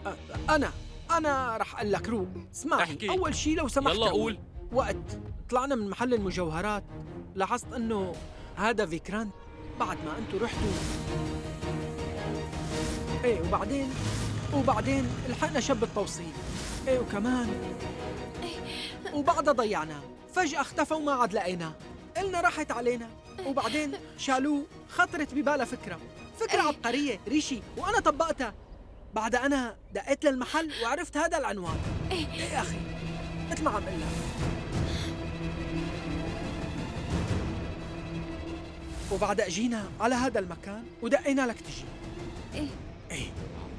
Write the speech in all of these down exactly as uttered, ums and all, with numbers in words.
أنا أنا رح أقول لك روق. اسمعني، احكي. أول شيء لو سمحت يلا قول. وقت طلعنا من محل المجوهرات لاحظت إنه هذا فيكرانت بعد ما أنتوا رحتوا. إيه وبعدين وبعدين لحقنا شب التوصيل. إيه وكمان وبعدها ضيعناه، فجأة اختفى وما عاد لقيناه، قلنا راحت علينا، وبعدين شالوه. خطرت ببالها فكرة فكرة عبقرية ريشي، وأنا طبقتها. بعدها أنا دقيت للمحل وعرفت هذا العنوان. إيه يا أخي مثل ما عم قلك. وبعدها أجينا على هذا المكان ودقينا لك تجي. إيه إيه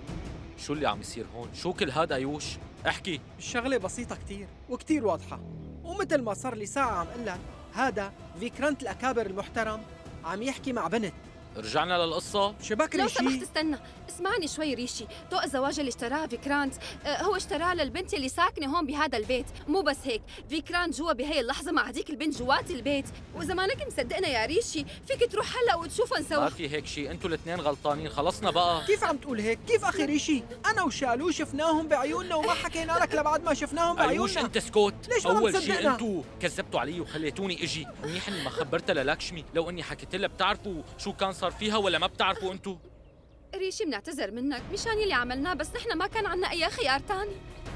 شو اللي عم يصير هون؟ شو كل هاد أيوش؟ احكي. الشغلة بسيطة كتير وكتير واضحة، ومثل ما صار لي ساعة عم قلك، هذا فيكرانت الأكابر المحترم عم يحكي مع بنت. رجعنا للقصة؟ شبك لو ريشي. سمحت استنى، اسمعني شوي ريشي. طوق الزواج اللي اشتراه فيكرانت آه هو اشتراه للبنت اللي ساكنة هون بهذا البيت. مو بس هيك، فيكرانت جوا بهي اللحظة مع هديك البنت جوات البيت. وإذا ما انك مصدقنا يا ريشي فيك تروح هلا وتشوفهم سوا. ما في هيك شيء، انتوا الاثنين غلطانين، خلصنا بقى. كيف عم تقول هيك؟ كيف أخي ريشي؟ أنا وشالو شفناهم بعيوننا وما حكينا لك لبعد ما شفناهم بعيوننا. أيوش انت اسكت. ليش ما عم أول شيء تصدقنا؟ انتوا كذبتوا علي وخليتوني اجي، منيح اني ما خبرتها للاكشمي، لو اني حكيت لها بتعرفوا شو كان صار فيها ولا ما بتعرفوا انتوا؟ ريشي بنعتذر منك مشان اللي عملناه، بس نحن ما كان عنا أي خيار تاني.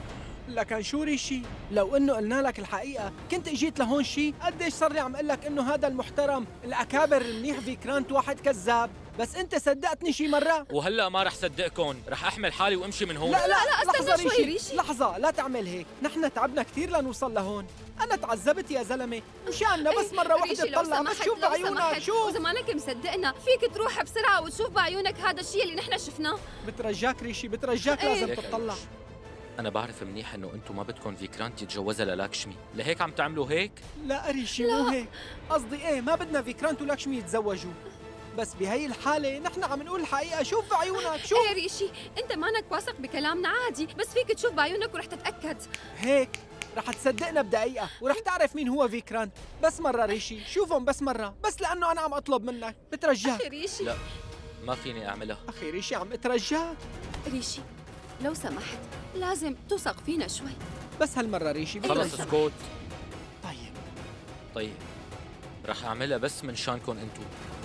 لكن شو ريشي؟ لو انه قلنا لك الحقيقة كنت اجيت لهون شي. قديش صار لي عم اقول لك انه هذا المحترم الأكابر المنيح فيكرانت واحد كذاب، بس انت صدقتني شي مرة؟ وهلا ما رح صدقكم، رح احمل حالي وامشي من هون. لا لا, لا، استنى لحظة شوي ريشي. ريشي. لحظة لا تعمل هيك، نحن تعبنا كثير لنوصل لهون. أنا تعذبت يا زلمة، مشاننا بس مرة واحدة ريشي لو تطلع بس سمحت- شوف لو بعيونك سمحت، شوف. وإذا ما انك مصدقنا فيك تروح بسرعة وتشوف بعيونك هذا الشيء اللي نحن شفناه. بترجاك ريشي بترجاك إيه. لازم ليك تطلع. أيوش. أنا بعرف منيح إنه أنتم ما بدكم فيكرانت يتجوزها للاكشمي، لهيك عم تعملوا هيك؟ لا ريشي مو هيك، قصدي ايه ما بدنا فيكرانت ولكشمي يتزوجوا، بس بهي الحالة نحن عم نقول الحقيقة. شوف بعيونك شوف. ايه ريشي، انت مانك واثق بكلامنا عادي، بس فيك تشوف بعيونك ورح تتأكد. هيك رح تصدقنا بدقيقة ورح تعرف مين هو فيكرانت. بس مرة ريشي شوفهم بس مرة، بس لأنه أنا عم أطلب منك بترجاك. أخي ريشي. لا ما فيني أعملها. أخي ريشي عم أترجاك. ريشي لو سمحت لازم توثق فينا شوي. بس هالمرة ريشي خلص بترجاك. اسكت. طيب طيب رح أعملها بس من شانكم أنتوا،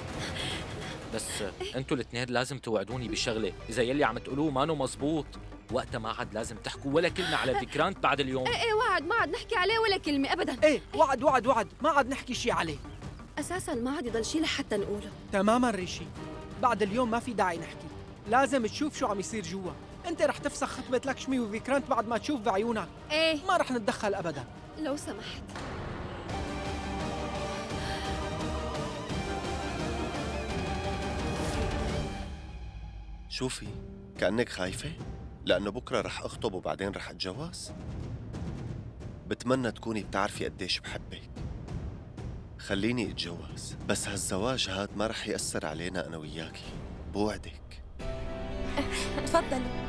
بس أنتوا الاثنين لازم توعدوني بشغلة، إذا يلي عم تقولوه مانو مزبوط وقتها ما عاد لازم تحكوا ولا كلمة على فيكرانت بعد اليوم. ايه ايه وعد، ما عاد نحكي عليه ولا كلمة أبدا. ايه وعد وعد وعد، ما عاد نحكي شي عليه. أساسا ما عاد يضل شي لحتى نقوله. تماما ريشي، بعد اليوم ما في داعي نحكي، لازم تشوف شو عم يصير جوا. انت رح تفسخ خطبة لكشمي وفيكرانت بعد ما تشوف بعيونك. ايه ما رح نتدخل ابدا. لو سمحت. شوفي كأنك خايفة لأنه بكرة رح أخطب وبعدين رح أتجوز. بتمنى تكوني بتعرفي قديش بحبك. خليني أتجوز، بس هالزواج هاد ما رح يأثر علينا أنا وياكي، بوعدك. تفضلوا.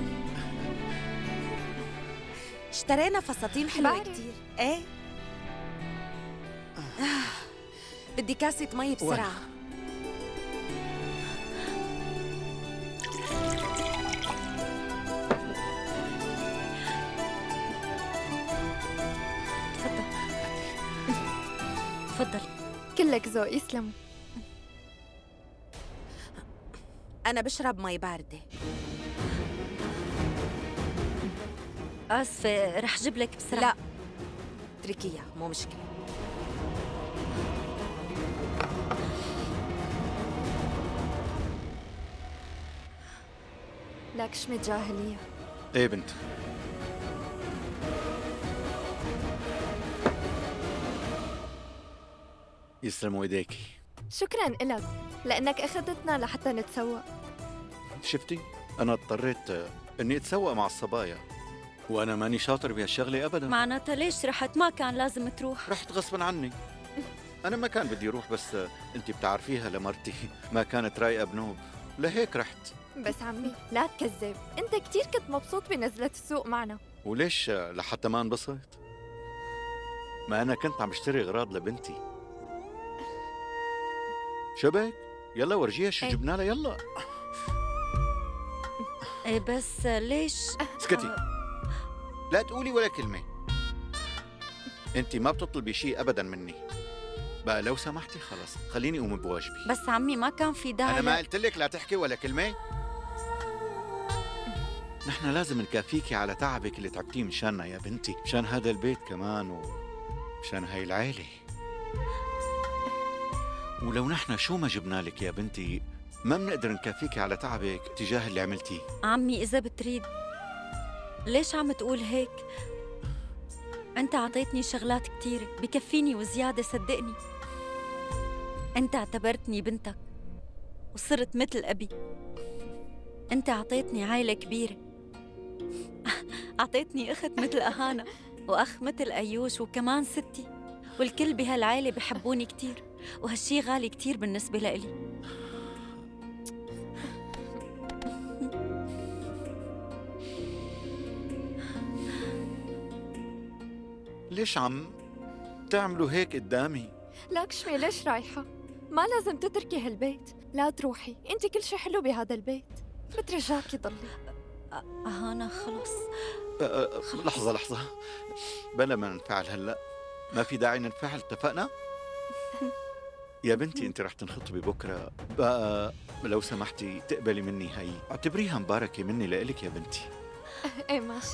اشترينا فساتين حلوة بعرف. كتير. ايه آه. بدي كاسة مي بسرعة. تفضل تفضل. كلك ذوق، يسلموا. أنا بشرب مي باردة. آسفة رح جيب لك بسرعة. لا اتركيها مو مشكلة. لك شمي جاهلية. ايه بنت. يسلموا ايديكي. شكراً إلك لأنك أخذتنا لحتى نتسوق. شفتي؟ أنا اضطريت آه، إني أتسوق مع الصبايا، وأنا ماني شاطر بهالشغلة أبداً. معناتها ليش رحت؟ ما كان لازم تروح. رحت غصباً عني. أنا ما كان بدي أروح، بس آه، أنت بتعرفيها لمرتي ما كانت رايقة بنوب، لهيك رحت. بس عمي لا تكذب، أنت كتير كنت مبسوط بنزلة السوق معنا. وليش آه، لحتى ما انبسط؟ ما أنا كنت عم اشتري أغراض لبنتي. شبك؟ يلا ورجيها شو إيه. جبنا لها، يلا. إيه بس ليش؟ اسكتي، لا تقولي ولا كلمة. انت ما بتطلبي شيء ابدا مني. بقى لو سمحتي خلص خليني اقوم بواجبي. بس عمي ما كان في داعي. انا ما قلت لك لا تحكي ولا كلمة؟ نحن لازم نكافيكي على تعبك اللي تعبتيه مشاننا يا بنتي، مشان هذا البيت كمان ومشان هاي العيلة. ولو نحن شو ما جبنا لك يا بنتي ما بنقدر نكافيكي على تعبك تجاه اللي عملتيه. عمي إذا بتريد ليش عم تقول هيك؟ أنت عطيتني شغلات كتير بكفيني وزيادة، صدقني. أنت اعتبرتني بنتك وصرت مثل أبي. أنت عطيتني عائلة كبيرة، عطيتني أخت مثل أهانا وأخ مثل أيوش وكمان ستي، والكل بهالعائلة بحبوني كتير، وهالشي غالي كتير بالنسبة لإلي. ليش عم تعملوا هيك قدامي؟ لك شوي ليش رايحة؟ ما لازم تتركي هالبيت، لا تروحي، انت كل شي حلو بهذا البيت، بترجاكي ضلي. أهانا خلص. أه أه لحظة لحظة، بلا ما ننفعل هلأ، ما في داعي ننفعل، اتفقنا؟ يا بنتي انت رح تنخطبي بكرة، بقى لو سمحتي تقبلي مني هي، اعتبريها مباركة مني لإلك يا بنتي. ايه ماشي.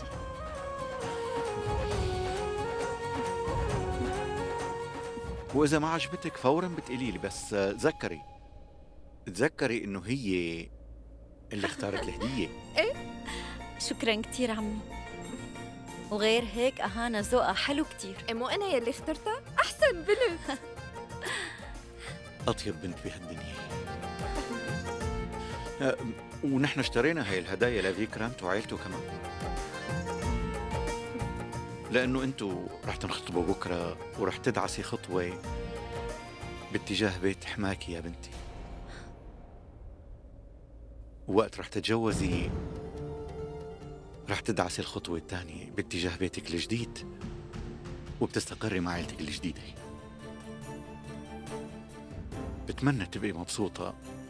وإذا ما عجبتك فوراً بتقولي لي، بس تذكري تذكري إنه هي اللي اختارت الهدية. إيه؟ شكراً كتير عمي. وغير هيك أهانا ذوقها حلو كتير. إيه مو أنا يلي اخترتها؟ أحسن بنت. أطيب بنت بهالدنيا. أه ونحن اشترينا هاي الهدايا لفيكرانت وعائلته كمان، لأنه أنتوا رح تنخطبوا بكرة ورح تدعسي خطوة باتجاه بيت حماكي يا بنتي. ووقت رح تتجوزي رح تدعسي الخطوة الثانية باتجاه بيتك الجديد وبتستقري مع عائلتك الجديدة. بتمنى تبقي مبسوطة،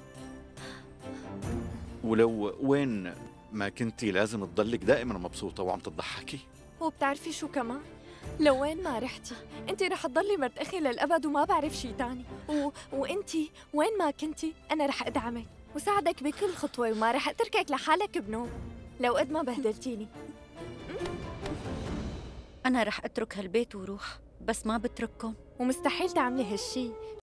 ولو وين ما كنتي لازم تضلك دائما مبسوطة وعم تضحكي. وبتعرفي شو كمان؟ لو وين ما رحتي انت رح تضلي مرت اخي للابد وما بعرف شي تاني، و... وانت وين ما كنتي انا رح ادعمك وساعدك بكل خطوه وما رح اتركك لحالك بنوم لو قد ما بهدلتيني. أنا رح أترك هالبيت وروح، بس ما بترككم. ومستحيل تعملي هالشي